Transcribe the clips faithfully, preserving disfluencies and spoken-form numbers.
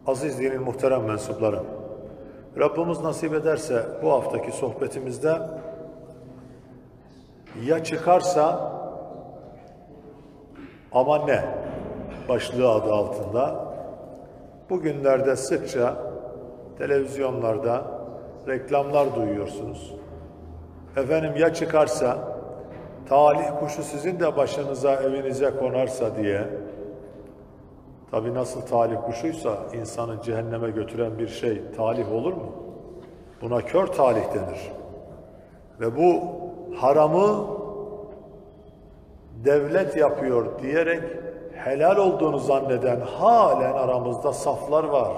Aziz dinin muhterem mensupları, Rabbimiz nasip ederse bu haftaki sohbetimizde ya çıkarsa ama ne başlığı adı altında bugünlerde sıkça televizyonlarda reklamlar duyuyorsunuz. Efendim ya çıkarsa, talih kuşu sizin de başınıza, evinize konarsa diye. Tabi nasıl talih kuşuysa insanı cehenneme götüren bir şey talih olur mu? Buna kör talih denir. Ve bu haramı devlet yapıyor diyerek helal olduğunu zanneden halen aramızda saflar var.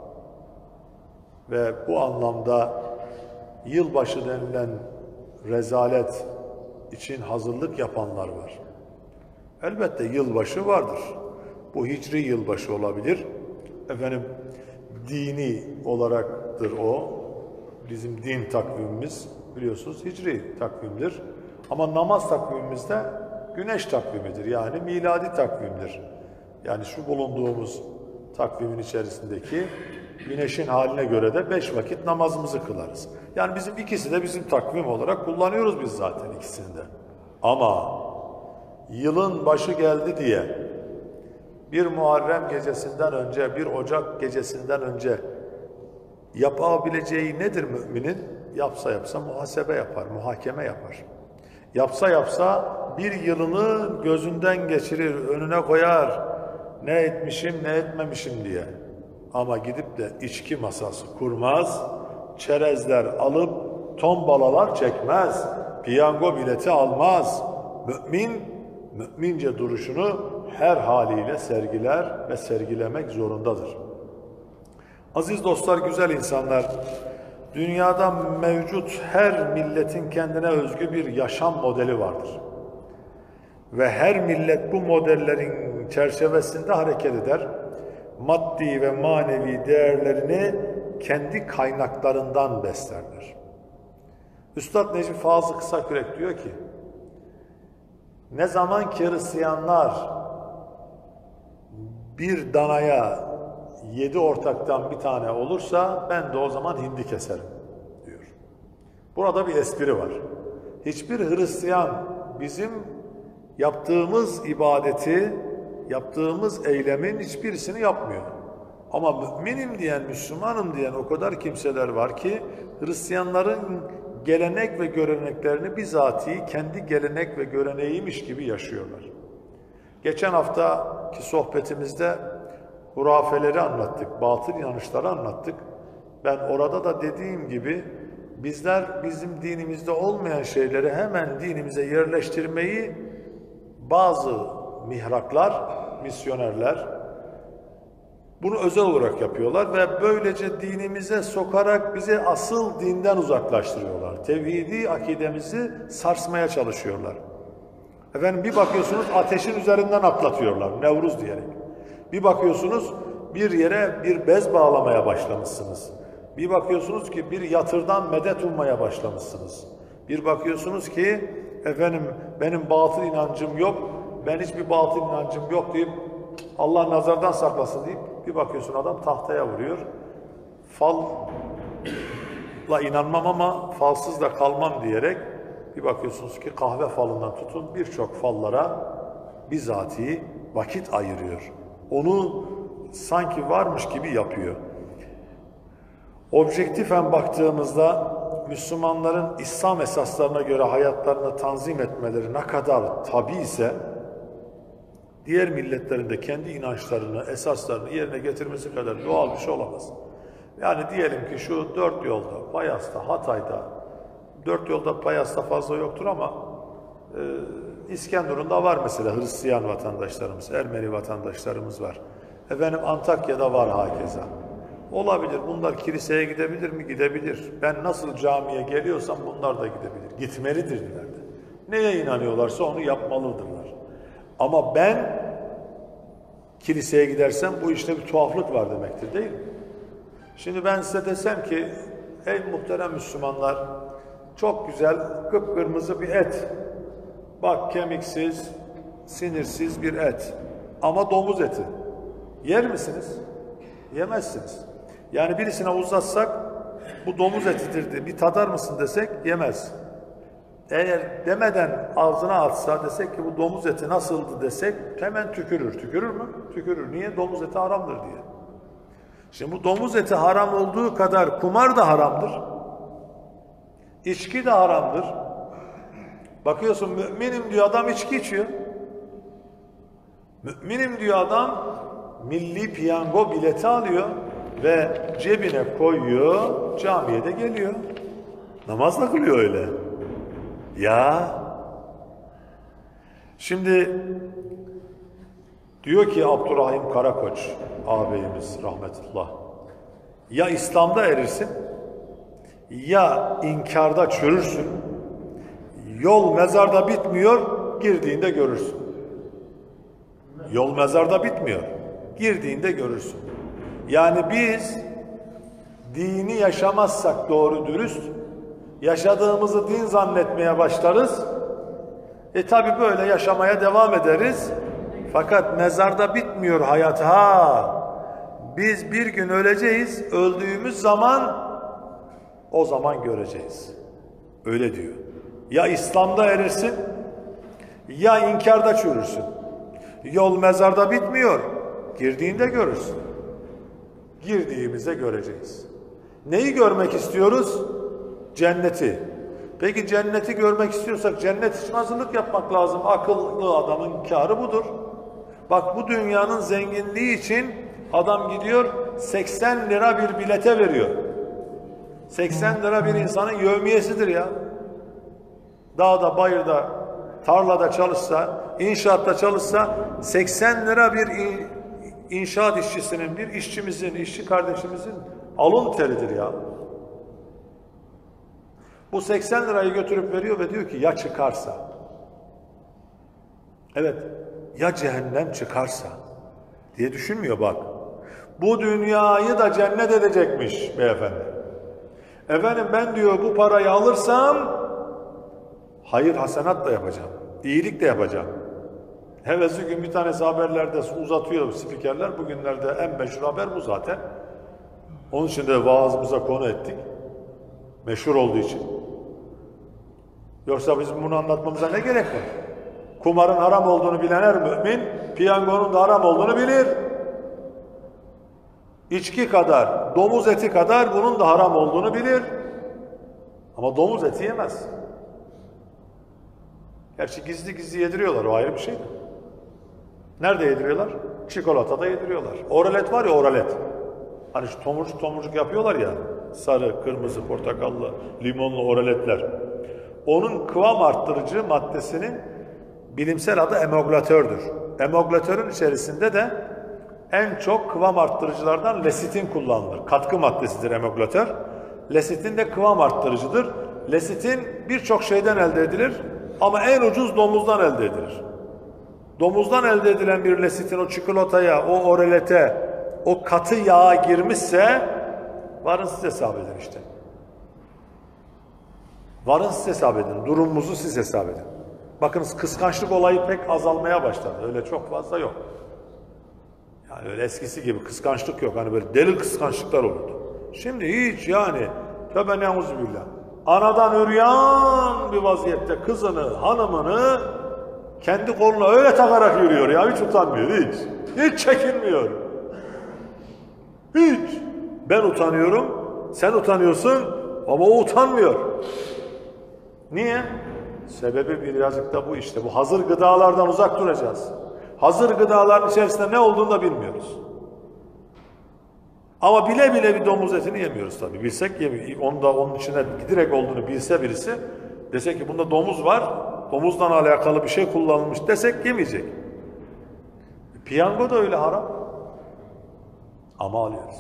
Ve bu anlamda yılbaşı denilen rezalet için hazırlık yapanlar var. Elbette yılbaşı vardır. Bu hicri yılbaşı olabilir. Efendim dini olaraktır o. Bizim din takvimimiz biliyorsunuz hicri takvimdir. Ama namaz takvimimizde güneş takvimidir. Yani miladi takvimdir. Yani şu bulunduğumuz takvimin içerisindeki güneşin haline göre de beş vakit namazımızı kılarız. Yani bizim ikisi de bizim takvim olarak kullanıyoruz biz zaten ikisini de. Ama yılın başı geldi diye bir Muharrem gecesinden önce, bir Ocak gecesinden önce yapabileceği nedir müminin? Yapsa yapsa muhasebe yapar, muhakeme yapar. Yapsa yapsa bir yılını gözünden geçirir, önüne koyar. Ne etmişim, ne etmemişim diye. Ama gidip de içki masası kurmaz, çerezler alıp tombalalar çekmez, piyango bileti almaz. Mümin, mümince duruşunu her haliyle sergiler ve sergilemek zorundadır. Aziz dostlar, güzel insanlar, dünyada mevcut her milletin kendine özgü bir yaşam modeli vardır. Ve her millet bu modellerin çerçevesinde hareket eder. Maddi ve manevi değerlerini kendi kaynaklarından beslerler. Üstad Necip Fazıl Kısakürek diyor ki, ne zaman ki Hristiyanlar bir danaya yedi ortaktan bir tane olursa ben de o zaman hindi keserim diyor. Burada bir espri var. Hiçbir Hristiyan bizim yaptığımız ibadeti, yaptığımız eylemin hiçbirisini yapmıyor. Ama müminim diyen, Müslümanım diyen o kadar kimseler var ki Hristiyanların gelenek ve göreneklerini bizatihi kendi gelenek ve göreneğiymiş gibi yaşıyorlar. Geçen haftaki sohbetimizde hurafeleri anlattık, batıl inanışları anlattık. Ben orada da dediğim gibi bizler bizim dinimizde olmayan şeyleri hemen dinimize yerleştirmeyi bazı mihraklar, misyonerler bunu özel olarak yapıyorlar ve böylece dinimize sokarak bizi asıl dinden uzaklaştırıyorlar. Tevhidi akidemizi sarsmaya çalışıyorlar. Efendim bir bakıyorsunuz ateşin üzerinden atlatıyorlar, Nevruz diyerek. Bir bakıyorsunuz bir yere bir bez bağlamaya başlamışsınız. Bir bakıyorsunuz ki bir yatırdan medet ummaya başlamışsınız. Bir bakıyorsunuz ki efendim benim batıl inancım yok, ben hiçbir batıl inancım yok deyip Allah nazardan saklasın deyip bir bakıyorsun adam tahtaya vuruyor. Falla inanmam ama falsız da kalmam diyerek bir bakıyorsunuz ki kahve falından tutun birçok fallara bizatihi vakit ayırıyor. Onu sanki varmış gibi yapıyor. Objektifen baktığımızda Müslümanların İslam esaslarına göre hayatlarını tanzim etmeleri ne kadar tabii ise diğer milletlerin de kendi inançlarını, esaslarını yerine getirmesi kadar doğal bir şey olamaz. Yani diyelim ki şu dört yolda, Payas'ta, Hatay'da, dört yolda Payas'ta fazla yoktur ama e, İskenderun'da var mesela Hristiyan vatandaşlarımız, Ermeni vatandaşlarımız var. Efendim Antakya'da var hakeza. Olabilir. Bunlar kiliseye gidebilir mi? Gidebilir. Ben nasıl camiye geliyorsam bunlar da gidebilir. Gitmelidirler de. Neye inanıyorlarsa onu yapmalıdırlar. Ama ben kiliseye gidersem bu işte bir tuhaflık var demektir değil mi? Şimdi ben size desem ki ey muhterem Müslümanlar çok güzel kıpkırmızı bir et. Bak kemiksiz, sinirsiz bir et. Ama domuz eti. Yer misiniz? Yemezsiniz. Yani birisine uzatsak bu domuz etidir diye bir tadar mısın desek yemez. Eğer demeden ağzına atsa desek ki bu domuz eti nasıldı desek hemen tükürür. Tükürür mü? Tükürür. Niye? Domuz eti haramdır diye. Şimdi bu domuz eti haram olduğu kadar kumar da haramdır. İçki de haramdır. Bakıyorsun müminim diyor adam içki içiyor. Müminim diyor adam milli piyango bileti alıyor ve cebine koyuyor, camiye de geliyor. Namaz da kılıyor öyle. Ya şimdi diyor ki Abdurrahim Karakoç ağabeyimiz rahmetullah, ya İslam'da erirsin ya inkarda çürürsün, yol mezarda bitmiyor, girdiğinde görürsün. Yol mezarda bitmiyor, girdiğinde görürsün. Yani biz dini yaşamazsak doğru dürüst, yaşadığımızı din zannetmeye başlarız. E tabi böyle yaşamaya devam ederiz. Fakat mezarda bitmiyor hayat. Ha, biz bir gün öleceğiz. Öldüğümüz zaman o zaman göreceğiz. Öyle diyor. Ya İslam'da erirsin ya inkarda çürürsün. Yol mezarda bitmiyor. Girdiğinde görürsün. Girdiğimizde göreceğiz. Neyi görmek istiyoruz? Cenneti. Peki cenneti görmek istiyorsak cennet için hazırlık yapmak lazım. Akıllı adamın kârı budur. Bak bu dünyanın zenginliği için adam gidiyor seksen lira bir bilete veriyor. seksen lira bir insanın yevmiyesidir ya. Dağda, bayırda, tarlada çalışsa, inşaatta çalışsa seksen lira bir inşaat işçisinin, bir işçimizin, işçi kardeşimizin alın teridir ya. Bu seksen lirayı götürüp veriyor ve diyor ki ya çıkarsa? Evet, ya cehennem çıkarsa diye düşünmüyor bak. Bu dünyayı da cennet edecekmiş beyefendi. Efendim ben diyor bu parayı alırsam hayır hasenat da yapacağım. İyilik de yapacağım. Hevesi gün bir tanesi haberlerde uzatıyor spikerler. Bugünlerde en meşhur haber bu zaten. Onun için de vaazımıza konu ettik. Meşhur olduğu için. Yoksa bizim bunu anlatmamıza ne gerek var? Kumarın haram olduğunu bilen her mümin, piyangonun da haram olduğunu bilir. İçki kadar, domuz eti kadar bunun da haram olduğunu bilir. Ama domuz eti yemez. Gerçi gizli gizli yediriyorlar, o ayrı bir şey. Nerede yediriyorlar? Çikolatada yediriyorlar. Oralet var ya, oralet. Hani şu tomurcuk tomurcuk yapıyorlar ya, sarı, kırmızı, portakallı, limonlu oraletler. Onun kıvam arttırıcı maddesinin bilimsel adı emoglatördür. Emoglatörün içerisinde de en çok kıvam arttırıcılardan lesitin kullanılır. Katkı maddesidir emoglatör. Lesitin de kıvam arttırıcıdır. Lesitin birçok şeyden elde edilir ama en ucuz domuzdan elde edilir. Domuzdan elde edilen bir lesitin o çikolataya, o orelete, o katı yağa girmişse varın siz hesap edin işte. Varın siz hesap edin. Durumumuzu siz hesap edin. Bakınız kıskançlık olayı pek azalmaya başladı. Öyle çok fazla yok. Yani öyle eskisi gibi kıskançlık yok. Hani böyle deli kıskançlıklar olurdu. Şimdi hiç yani tövbe neuzübillah. Anadan üryan bir vaziyette kızını, hanımını kendi koluna öyle takarak yürüyor ya. Hiç utanmıyor. Hiç. Hiç çekinmiyor. Hiç. Ben utanıyorum. Sen utanıyorsun. Ama o utanmıyor. Niye? Sebebi birazcık da bu işte. Bu hazır gıdalardan uzak duracağız. Hazır gıdaların içerisinde ne olduğunu da bilmiyoruz. Ama bile bile bir domuz etini yemiyoruz tabii. Bilsek yemiyoruz. Onu da onun içine direkt olduğunu bilse birisi, desek ki bunda domuz var, domuzdan alakalı bir şey kullanılmış desek yemeyecek. Piyango da öyle haram. Ama alıyoruz.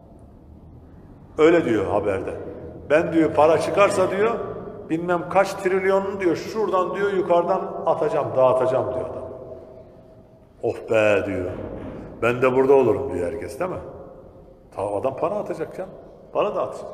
Öyle diyor haberde. Ben diyor para çıkarsa diyor, bilmem kaç trilyonunu diyor şuradan diyor yukarıdan atacağım, dağıtacağım diyor adam. Oh be diyor. Ben de burada olurum diyor herkes, değil mi? Tamam, adam para atacak ya. Para da atacak.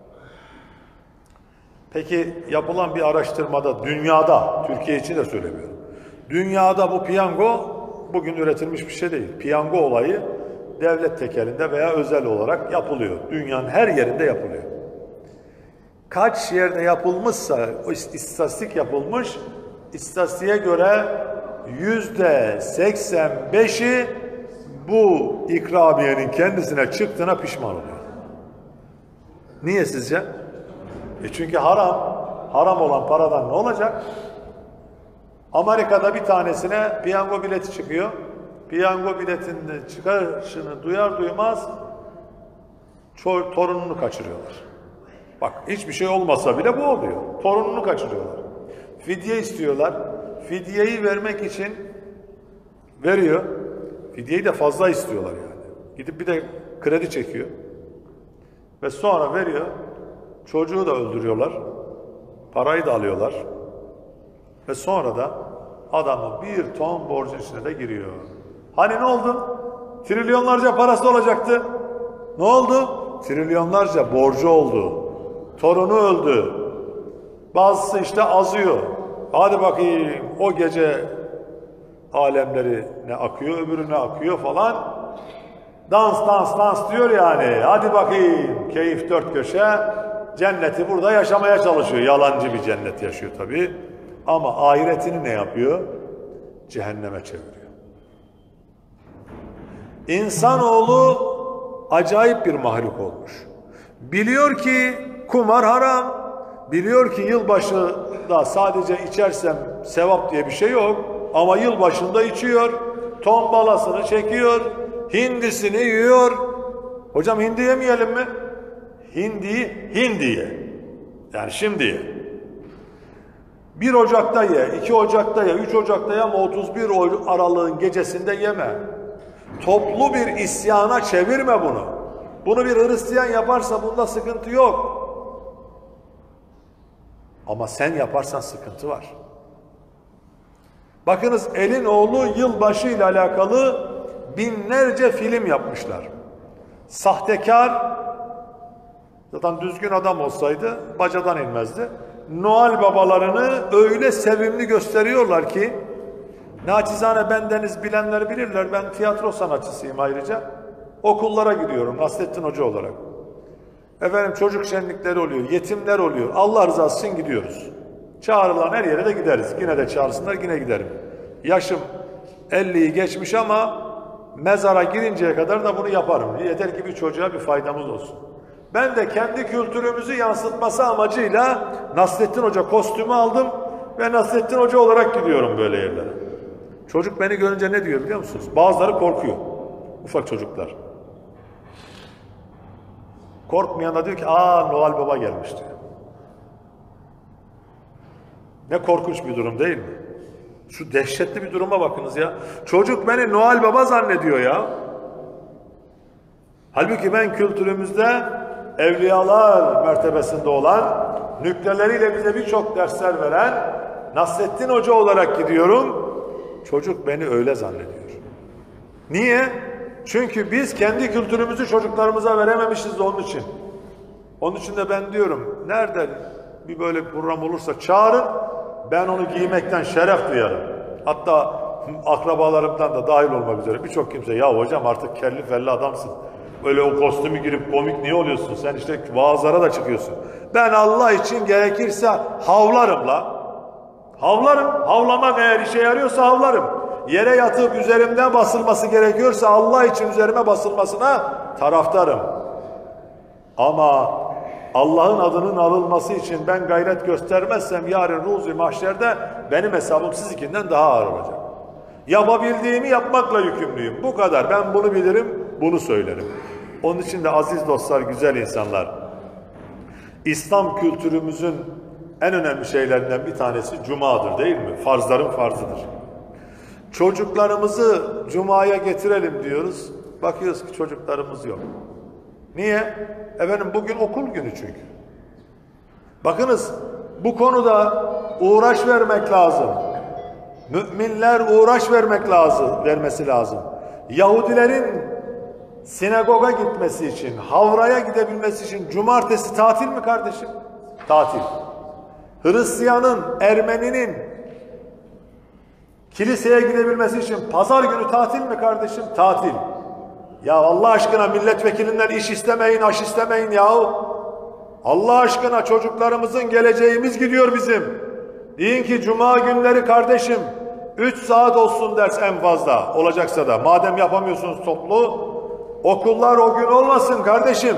Peki yapılan bir araştırmada dünyada, Türkiye için de söylemiyorum. Dünyada bu piyango bugün üretilmiş bir şey değil. Piyango olayı devlet tekelinde veya özel olarak yapılıyor. Dünyanın her yerinde yapılıyor. Kaç yerde yapılmışsa, o istatistik yapılmış, istatistiğe göre yüzde seksen beşi bu ikramiyenin kendisine çıktığına pişman oluyor. Niye sizce? E çünkü haram, haram olan paradan ne olacak? Amerika'da bir tanesine piyango bileti çıkıyor. Piyango biletinin çıkışını duyar duymaz torununu kaçırıyorlar. Bak hiçbir şey olmasa bile bu oluyor. Torununu kaçırıyorlar. Fidye istiyorlar. Fidyeyi vermek için veriyor. Fidyeyi de fazla istiyorlar yani. Gidip bir de kredi çekiyor. Ve sonra veriyor. Çocuğu da öldürüyorlar. Parayı da alıyorlar. Ve sonra da adamı bir ton borcun içine de giriyor. Hani ne oldu? Trilyonlarca parası olacaktı. Ne oldu? Trilyonlarca borcu oldu. Torunu öldü. Bazısı işte azıyor. Hadi bakayım o gece alemleri ne akıyor, öbürü ne akıyor falan. Dans dans dans diyor yani. Hadi bakayım keyif dört köşe. Cenneti burada yaşamaya çalışıyor. Yalancı bir cennet yaşıyor tabii. Ama ahiretini ne yapıyor? Cehenneme çeviriyor. İnsanoğlu acayip bir mahluk olmuş. Biliyor ki kumar haram. Biliyor ki yılbaşında sadece içersem sevap diye bir şey yok. Ama yılbaşında içiyor. Tombalasını çekiyor. Hindisini yiyor. Hocam hindi yemeyelim mi? Hindiyi hindiye. Yani şimdi bir Ocak'ta ye, iki Ocak'ta ye, üç Ocak'ta ye ama otuz bir Aralık'ın gecesinde yeme. Toplu bir isyana çevirme bunu. Bunu bir Hristiyan yaparsa bunda sıkıntı yok. Ama sen yaparsan sıkıntı var. Bakınız elin oğlu yılbaşı ile alakalı binlerce film yapmışlar. Sahtekar, zaten düzgün adam olsaydı bacadan inmezdi. Noel babalarını öyle sevimli gösteriyorlar ki, naçizane bendeniz bilenler bilirler, ben tiyatro sanatçısıyım ayrıca. Okullara gidiyorum Nasrettin Hoca olarak. Efendim çocuk şenlikleri oluyor, yetimler oluyor. Allah rızası için gidiyoruz. Çağrılan her yere de gideriz. Yine de çağırsınlar, yine giderim. Yaşım elliyi geçmiş ama mezara girinceye kadar da bunu yaparım. Yeter ki bir çocuğa bir faydamız olsun. Ben de kendi kültürümüzü yansıtması amacıyla Nasrettin Hoca kostümü aldım ve Nasrettin Hoca olarak gidiyorum böyle yerlere. Çocuk beni görünce ne diyor biliyor musunuz? Bazıları korkuyor. Ufak çocuklar. Korkmayan da diyor ki aa Noel Baba gelmiş diyor. Ne korkunç bir durum değil mi? Şu dehşetli bir duruma bakınız ya. Çocuk beni Noel Baba zannediyor ya. Halbuki ben kültürümüzde evliyalar mertebesinde olan, nükteleriyle bize birçok dersler veren Nasrettin Hoca olarak gidiyorum. Çocuk beni öyle zannediyor. Niye? Çünkü biz kendi kültürümüzü çocuklarımıza verememişiz de onun için. Onun için de ben diyorum, nerede bir böyle bir program olursa çağırın, ben onu giymekten şeref duyarım. Hatta akrabalarımdan da dahil olmak üzere birçok kimse, ya hocam artık kelli felli adamsın. Öyle o kostümü girip komik niye oluyorsun? Sen işte vaazlara da çıkıyorsun. Ben Allah için gerekirse havlarım la. Havlarım. Havlamak eğer işe yarıyorsa havlarım. Yere yatıp üzerimden basılması gerekiyorsa Allah için üzerime basılmasına taraftarım. Ama Allah'ın adının alınması için ben gayret göstermezsem yarın ruzi mahşerde benim hesabım sizinkinden daha ağır olacak. Yapabildiğimi yapmakla yükümlüyüm. Bu kadar. Ben bunu bilirim, bunu söylerim. Onun için de aziz dostlar, güzel insanlar, İslam kültürümüzün en önemli şeylerinden bir tanesi Cuma'dır değil mi? Farzların farzıdır. Çocuklarımızı Cuma'ya getirelim diyoruz. Bakıyoruz ki çocuklarımız yok. Niye? Efendim bugün okul günü çünkü. Bakınız bu konuda uğraş vermek lazım. Müminler uğraş vermek lazım, vermesi lazım. Yahudilerin sinagoga gitmesi için, havraya gidebilmesi için cumartesi tatil mi kardeşim? Tatil. Hristiyanın, Ermeninin kiliseye gidebilmesi için pazar günü tatil mi kardeşim? Tatil. Ya Allah aşkına milletvekilinden iş istemeyin, aş istemeyin yahu. Allah aşkına çocuklarımızın geleceğimiz gidiyor bizim. Deyin ki cuma günleri kardeşim üç saat olsun ders en fazla olacaksa da. Madem yapamıyorsunuz toplu, okullar o gün olmasın kardeşim.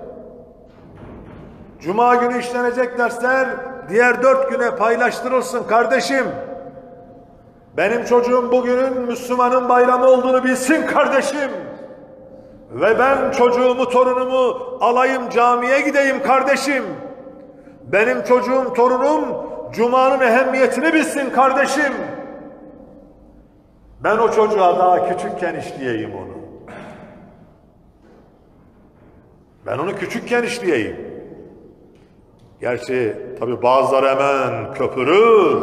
Cuma günü işlenecek dersler diğer dört güne paylaştırılsın kardeşim. Benim çocuğum bugünün Müslümanın bayramı olduğunu bilsin kardeşim. Ve ben çocuğumu, torunumu alayım camiye gideyim kardeşim. Benim çocuğum, torunum Cuma'nın ehemmiyetini bilsin kardeşim. Ben o çocuğa daha küçükken işleyeyim onu. Ben onu küçükken işleyeyim. Gerçi tabi bazıları hemen köpürür.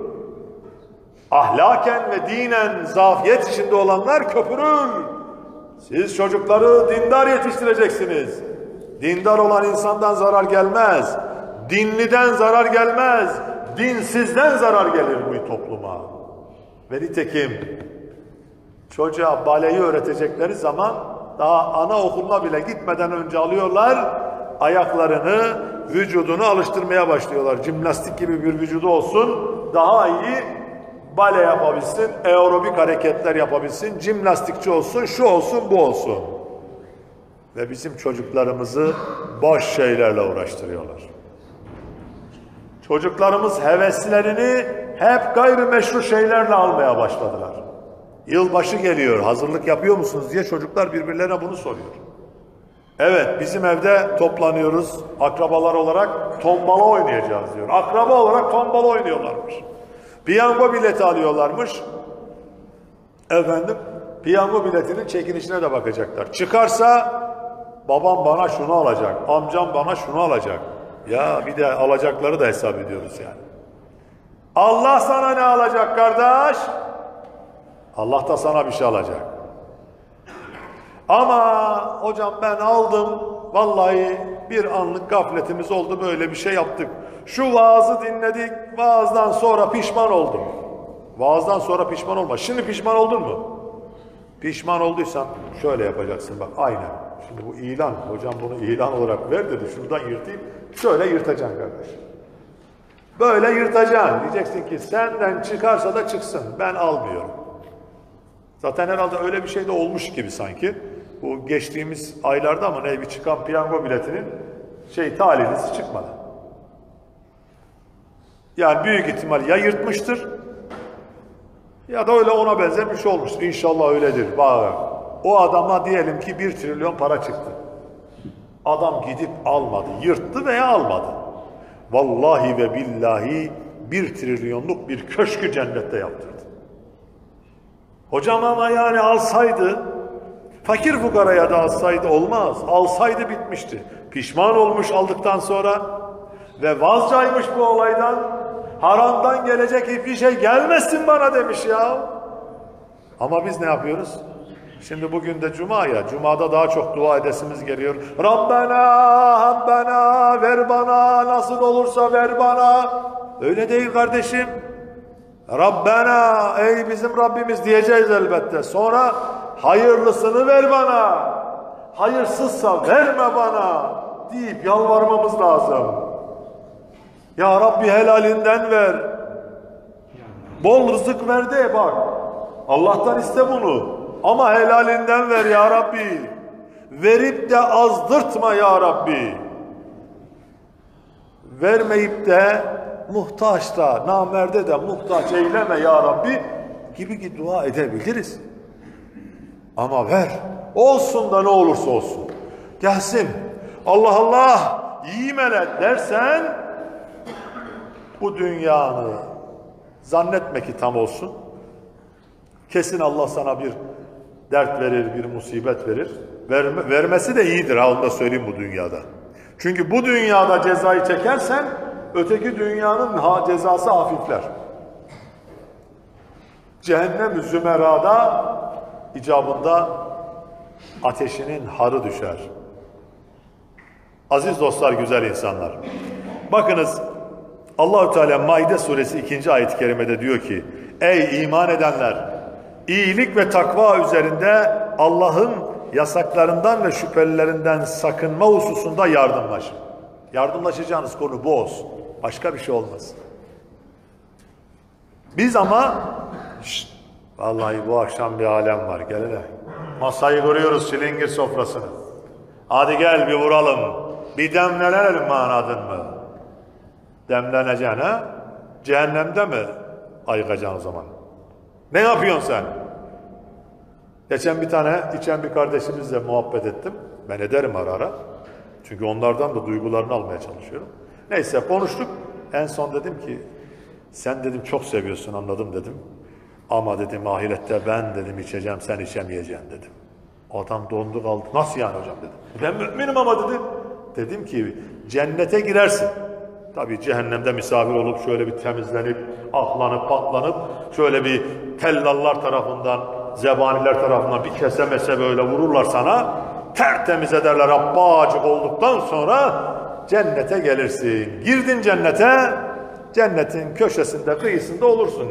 Ahlaken ve dinen zafiyet içinde olanlar köpürür. Siz çocukları dindar yetiştireceksiniz. Dindar olan insandan zarar gelmez. Dinliden zarar gelmez. Dinsizden zarar gelir bu topluma. Ve nitekim çocuğa baleyi öğretecekleri zaman daha anaokuluna bile gitmeden önce alıyorlar, ayaklarını, vücudunu alıştırmaya başlıyorlar. Jimnastik gibi bir vücudu olsun, daha iyi bale yapabilsin, aerobik hareketler yapabilsin, jimnastikçi olsun, şu olsun, bu olsun. Ve bizim çocuklarımızı boş şeylerle uğraştırıyorlar. Çocuklarımız heveslerini hep gayrimeşru şeylerle almaya başladılar. Yılbaşı geliyor, hazırlık yapıyor musunuz diye çocuklar birbirlerine bunu soruyor. Evet, bizim evde toplanıyoruz, akrabalar olarak tombala oynayacağız diyor. Akraba olarak tombala oynuyorlarmış. Piyango bileti alıyorlarmış. Efendim, piyango biletinin çekilişine de bakacaklar. Çıkarsa babam bana şunu alacak, amcam bana şunu alacak. Ya bir de alacakları da hesap ediyoruz yani. Allah sana ne alacak kardeş? Allah da sana bir şey alacak. Ama hocam ben aldım, vallahi bir anlık gafletimiz oldu, böyle bir şey yaptık. Şu vaazı dinledik, vaazdan sonra pişman oldum. Vaazdan sonra pişman olma. Şimdi pişman oldun mu? Pişman olduysan şöyle yapacaksın bak, aynen. Şimdi bu ilan, hocam bunu ilan olarak ver dedi, şuradan yırtayım. Şöyle yırtacaksın kardeş. Böyle yırtacaksın. Diyeceksin ki senden çıkarsa da çıksın, ben almıyorum. Zaten herhalde öyle bir şey de olmuş gibi sanki. Bu geçtiğimiz aylarda ama ne bir çıkan piyango biletinin şey talihlisi çıkmadı. Yani büyük ihtimal ya yırtmıştır ya da öyle ona benzer bir şey olmuştur. İnşallah öyledir. Bak, o adama diyelim ki bir trilyon para çıktı. Adam gidip almadı. Yırttı veya almadı. Vallahi ve billahi bir trilyonluk bir köşkü cennette yaptırdı. Hocam ama yani alsaydı, fakir fukaraya da alsaydı olmaz. Alsaydı bitmişti. Pişman olmuş aldıktan sonra ve vazcaymış bu olaydan. Haramdan gelecek hiçbir şey gelmesin bana demiş ya. Ama biz ne yapıyoruz? Şimdi bugün de cuma ya. Cumada daha çok dua edesimiz geliyor. Rabbena, Rabbena ver bana, nasıl olursa ver bana. Öyle değil kardeşim. Rabbena, ey bizim Rabbimiz diyeceğiz elbette. Sonra hayırlısını ver bana. Hayırsızsa verme bana deyip yalvarmamız lazım. Ya Rabbi helalinden ver. Bol rızık ver de bak. Allah'tan iste bunu. Ama helalinden ver ya Rabbi. Verip de azdırtma ya Rabbi. Vermeyip de muhtaç da, namerde de muhtaç eyleme ya Rabbi gibi ki dua edebiliriz. Ama ver. Olsun da ne olursa olsun. Gelsin. Allah Allah yiyemele dersen bu dünyanı zannetme ki tam olsun. Kesin Allah sana bir dert verir, bir musibet verir. Verme, vermesi de iyidir ha, onu da söyleyeyim bu dünyada. Çünkü bu dünyada cezayı çekersen öteki dünyanın ha, cezası hafifler. Cehennem-i Zümera'da icabında ateşinin harı düşer. Aziz dostlar, güzel insanlar. Bakınız Allah-u Teala Maide suresi ikinci ayet-i kerimede diyor ki: ey iman edenler! İyilik ve takva üzerinde Allah'ın yasaklarından ve şüphelilerinden sakınma hususunda yardımlaşın. Yardımlaşacağınız konu bu olsun. Başka bir şey olmaz. Biz ama şşt, vallahi bu akşam bir alem var. Gel hele. Masayı kuruyoruz, çilingir sofrasını. Hadi gel bir vuralım. Bir demlenelim mi, anladın mı? Demleneceksin ha? Cehennemde mi ayıkacaksın o zaman? Ne yapıyorsun sen? Geçen bir tane içen bir kardeşimizle muhabbet ettim. Ben ederim ara ara. Çünkü onlardan da duygularını almaya çalışıyorum. Neyse konuştuk. En son dedim ki sen dedim çok seviyorsun, anladım dedim. Ama dedim ahirette ben dedim içeceğim, sen içemeyeceksin dedim. Adam dondu kaldı. Nasıl yani hocam dedim. Ben müminim ama dedim. Dedim ki cennete girersin. Tabii cehennemde misafir olup şöyle bir temizlenip, aklanıp, patlanıp şöyle bir tellallar tarafından, zebaniler tarafından bir kese mese böyle vururlar sana. Tertemiz ederler, abbacık olduktan sonra cennete gelirsin. Girdin cennete, cennetin köşesinde, kıyısında olursun.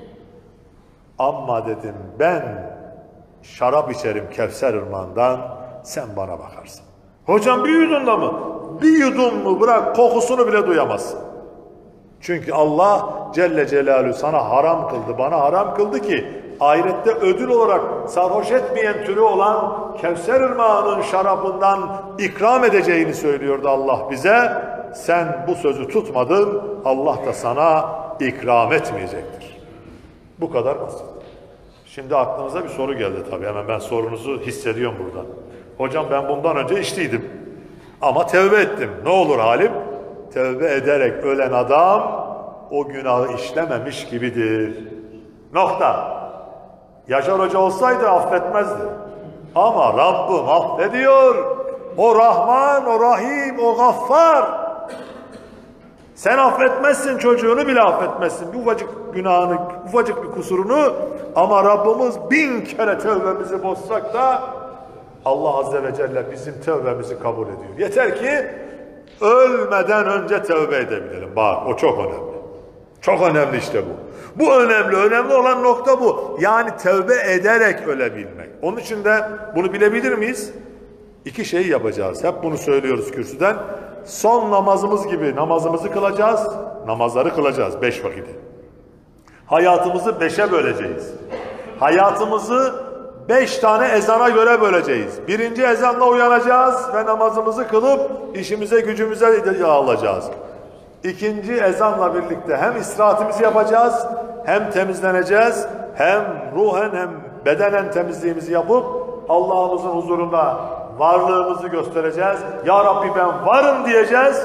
Ama dedim ben şarap içerim Kevser ırmağından, sen bana bakarsın. Hocam bir yudum da mı? Bir yudum mu bırak, kokusunu bile duyamazsın. Çünkü Allah Celle Celaluhu sana haram kıldı, bana haram kıldı ki ahirette ödül olarak sarhoş etmeyen türü olan Kevser ırmağının şarabından ikram edeceğini söylüyordu Allah bize. Sen bu sözü tutmadın, Allah da sana ikram etmeyecektir. Bu kadar basit. Şimdi aklınıza bir soru geldi tabii. Hemen ben sorunuzu hissediyorum buradan. Hocam ben bundan önce içtiydim. Ama tevbe ettim. Ne olur halim? Tevbe ederek ölen adam o günahı işlememiş gibidir. Nokta. Yaşar Hoca olsaydı affetmezdi. Ama Rabbim affediyor. O Rahman, o Rahim, o Gaffar. Sen affetmezsin, çocuğunu bile affetmezsin. Bir ufacık günahını, ufacık bir kusurunu, ama Rabbimiz bin kere tövbemizi bozsak da Allah Azze ve Celle bizim tövbemizi kabul ediyor. Yeter ki ölmeden önce tövbe edebilelim. Bak o çok önemli. Çok önemli işte bu. Bu önemli. Önemli olan nokta bu. Yani tövbe ederek ölebilmek. Onun için de bunu bilebilir miyiz? İki şeyi yapacağız. Hep bunu söylüyoruz kürsüden. Son namazımız gibi namazımızı kılacağız. Namazları kılacağız. Beş vakiti. Hayatımızı beşe böleceğiz. Hayatımızı beş tane ezana göre böleceğiz. Birinci ezanla uyanacağız ve namazımızı kılıp işimize gücümüze alacağız. İkinci ezanla birlikte hem istirahatimizi yapacağız, hem temizleneceğiz, hem ruhen hem bedenen temizliğimizi yapıp Allah'ımızın huzurunda varlığımızı göstereceğiz. Ya Rabbi ben varım diyeceğiz.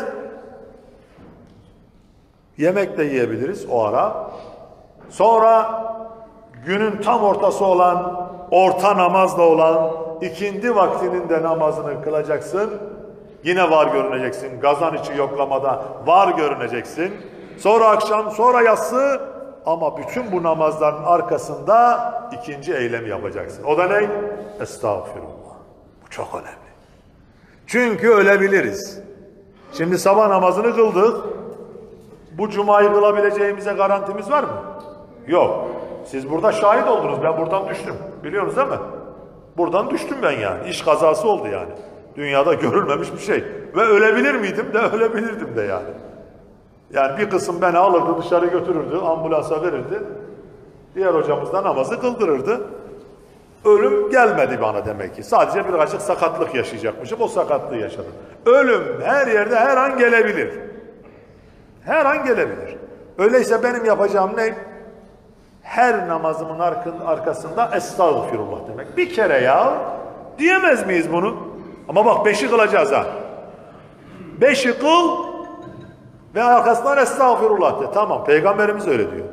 Yemek de yiyebiliriz o ara. Sonra günün tam ortası olan, orta namazla olan ikindi vaktinin de namazını kılacaksın. Yine var görüneceksin. Gazan içi yoklamada var görüneceksin. Sonra akşam, sonra yatsı, ama bütün bu namazların arkasında ikinci eylemi yapacaksın. O da ne? Estağfirullah. Bu çok önemli. Çünkü ölebiliriz. Şimdi sabah namazını kıldık. Bu cumayı kılabileceğimize garantimiz var mı? Yok. Siz burada şahit oldunuz. Ben buradan düştüm. Biliyorsunuz değil mi? Buradan düştüm ben yani. İş kazası oldu yani. Dünyada görülmemiş bir şey. Ve ölebilir miydim de ölebilirdim de yani. Yani bir kısım beni alırdı, dışarı götürürdü, ambulansa verirdi. Diğer hocamız da namazı kıldırırdı. Ölüm gelmedi bana demek ki. Sadece birazcık sakatlık yaşayacakmışım. O sakatlığı yaşadım. Ölüm her yerde her an gelebilir. Her an gelebilir. Öyleyse benim yapacağım ne? Her namazımın arkasında estağfirullah demek. Bir kere ya. Diyemez miyiz bunu? Ama bak beşi kılacağız ha. Beşi kıl ve arkasından estağfirullah de. Tamam, Peygamberimiz öyle diyor.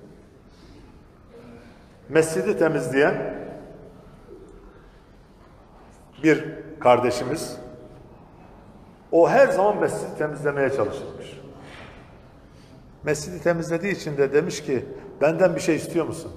Mescidi temizleyen bir kardeşimiz, o her zaman mescidi temizlemeye çalışırmış. Mescidi temizlediği için de demiş ki, benden bir şey istiyor musun?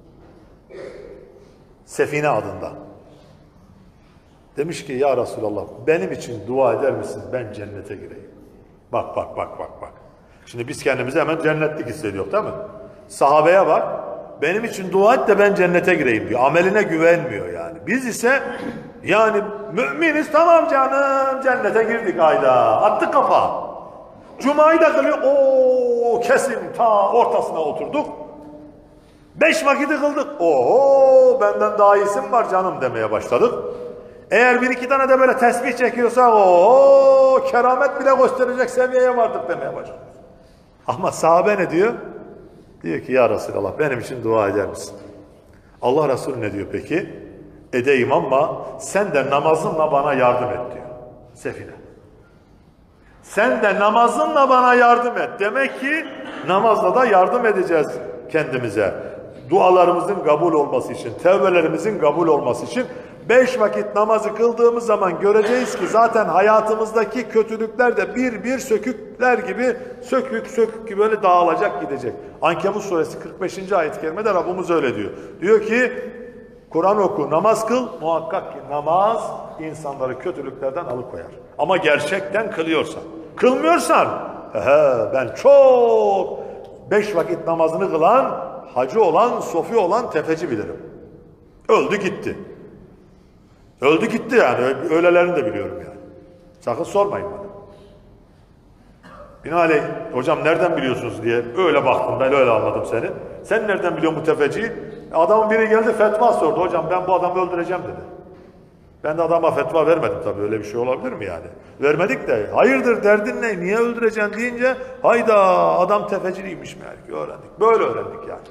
Sefine adında. Demiş ki, ya Resulallah benim için dua eder misin? Ben cennete gireyim. Bak bak bak bak bak. Şimdi biz kendimizi hemen cennetlik hissediyoruz değil mi? Sahabeye bak. Benim için dua et de ben cennete gireyim diyor. Ameline güvenmiyor yani. Biz ise Yani müminiz, tamam canım, cennete girdik ayda. Attık kafa. Cuma'yı da kılıyor. Oo kesin ta ortasına oturduk. Beş vakiti kıldık. Oho benden daha iyisin var canım demeye başladık. Eğer bir iki tane de böyle tesbih çekiyorsa ooo keramet bile gösterecek seviyeye vardık demeye başladık. Ama sahabe ne diyor? Diyor ki ya Resulallah benim için dua eder misin? Allah Resulü ne diyor peki? Edeyim ama sen de namazınla bana yardım et diyor. Sefine. Sen de namazınla bana yardım et. Demek ki namazla da yardım edeceğiz kendimize. Dualarımızın kabul olması için, tevbelerimizin kabul olması için beş vakit namazı kıldığımız zaman göreceğiz ki zaten hayatımızdaki kötülükler de bir bir sökükler gibi sökük sökük gibi böyle dağılacak gidecek. Ankebut suresi kırk beşinci ayet-i kerimede Rabbimiz öyle diyor. Diyor ki Kur'an oku, namaz kıl, muhakkak ki namaz insanları kötülüklerden alıkoyar. Ama gerçekten kılıyorsan, kılmıyorsan, he, ben çok beş vakit namazını kılan, hacı olan, sofi olan tefeci bilirim. Öldü gitti. Öldü gitti yani, öylelerini de biliyorum yani. Sakın sormayın bana. Binaenaleyh, hocam nereden biliyorsunuz diye öyle baktım, ben öyle anladım seni. Sen nereden biliyorsun bu tefeciyi? Adamın biri geldi fetva sordu, hocam ben bu adamı öldüreceğim dedi. Ben de adama fetva vermedim tabii, öyle bir şey olabilir mi yani? Vermedik de, hayırdır derdin ne, niye öldüreceksin deyince, hayda adam tefeciliymiş meğer, öğrendik. Böyle öğrendik yani.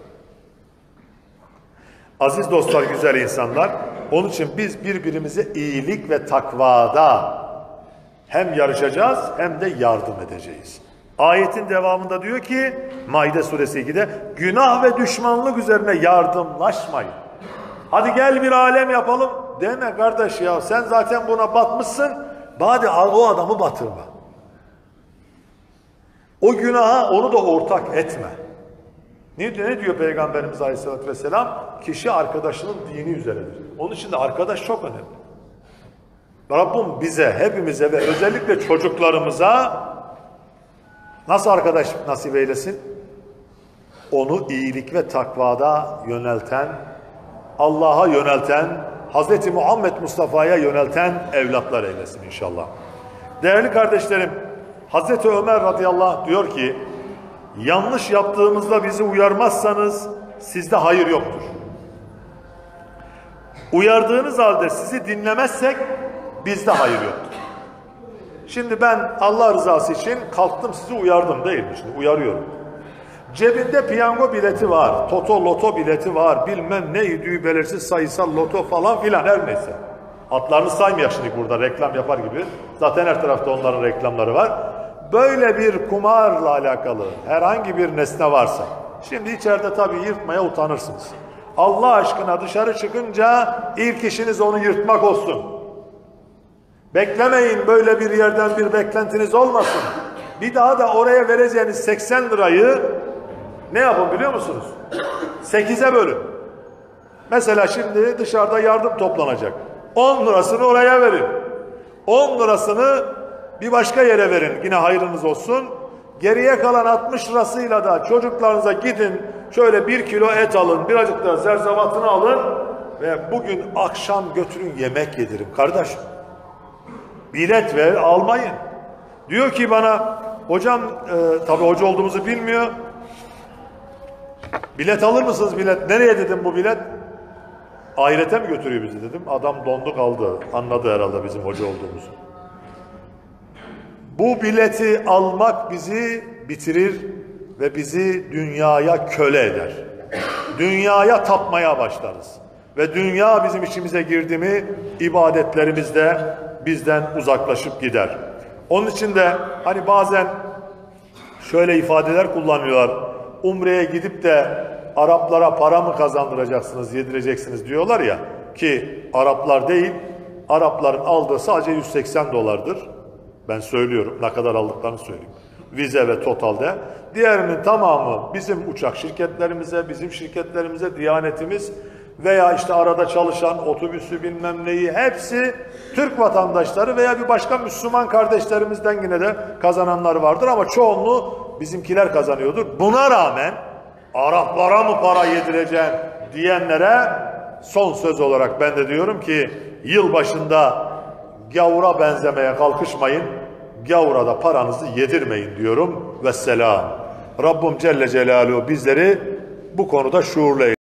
Aziz dostlar, güzel insanlar, onun için biz birbirimize iyilik ve takvada hem yarışacağız hem de yardım edeceğiz. Ayetin devamında diyor ki Maide suresi ikide günah ve düşmanlık üzerine yardımlaşmayın. Hadi gel bir alem yapalım deme kardeş ya, sen zaten buna batmışsın, bari o adamı batırma. O günaha onu da ortak etme. Ne, ne diyor Peygamberimiz Aleyhisselatü Vesselam? Kişi arkadaşının dini üzeredir. Onun için de arkadaş çok önemli. Rabbim bize, hepimize ve özellikle çocuklarımıza nasıl arkadaş nasip eylesin? Onu iyilik ve takvada yönelten, Allah'a yönelten, Hazreti Muhammed Mustafa'ya yönelten evlatlar eylesin inşallah. Değerli kardeşlerim, Hazreti Ömer radıyallahu anh diyor ki, yanlış yaptığımızda bizi uyarmazsanız sizde hayır yoktur. Uyardığınız halde sizi dinlemezsek bizde hayır yoktur. Şimdi ben Allah rızası için kalktım sizi uyardım değil mi? Şimdi uyarıyorum. Cebinde piyango bileti var, toto loto bileti var, bilmem neydi belirsiz sayısal loto falan filan her neyse. Adlarını saymayak şimdi burada reklam yapar gibi. Zaten her tarafta onların reklamları var. Böyle bir kumarla alakalı herhangi bir nesne varsa, şimdi içeride tabii yırtmaya utanırsınız. Allah aşkına dışarı çıkınca ilk işiniz onu yırtmak olsun. Beklemeyin, böyle bir yerden bir beklentiniz olmasın. Bir daha da oraya vereceğiniz seksen lirayı ne yapın biliyor musunuz? sekize bölün. Mesela şimdi dışarıda yardım toplanacak. on lirasını oraya verin. on lirasını bir başka yere verin. Yine hayrınız olsun. Geriye kalan altmış lirasıyla da çocuklarınıza gidin. Şöyle bir kilo et alın. Birazcık da zerzevatını alın. Ve bugün akşam götürün yemek yedirin. Kardeşim. Bilet ver almayın. Diyor ki bana hocam e, tabii hoca olduğumuzu bilmiyor. Bilet alır mısınız bilet? Nereye dedim bu bilet? Ahirete mi götürüyor bizi dedim. Adam dondu kaldı. Anladı herhalde bizim hoca olduğumuzu. Bu bileti almak bizi bitirir ve bizi dünyaya köle eder. Dünyaya tapmaya başlarız. Ve dünya bizim içimize girdi mi ibadetlerimiz de bizden uzaklaşıp gider. Onun için de hani bazen şöyle ifadeler kullanıyorlar. Umre'ye gidip de Araplara para mı kazandıracaksınız, yedireceksiniz diyorlar ya, ki Araplar değil, Arapların aldığı sadece yüz seksen dolardır. Ben söylüyorum, ne kadar aldıklarını söyleyeyim. Vize ve totalde. Diğerinin tamamı bizim uçak şirketlerimize, bizim şirketlerimize, Diyanetimiz veya işte arada çalışan otobüsü bilmem neyi, hepsi Türk vatandaşları veya bir başka Müslüman kardeşlerimizden yine de kazananlar vardır ama çoğunluğu bizimkiler kazanıyordur. Buna rağmen Araplara mı para yedireceksin diyenlere son söz olarak ben de diyorum ki yıl başında gavura benzemeye kalkışmayın. Gavura da paranızı yedirmeyin diyorum. Vesselam. Rabbim Celle Celaluhu bizleri bu konuda şuurlu eylesin.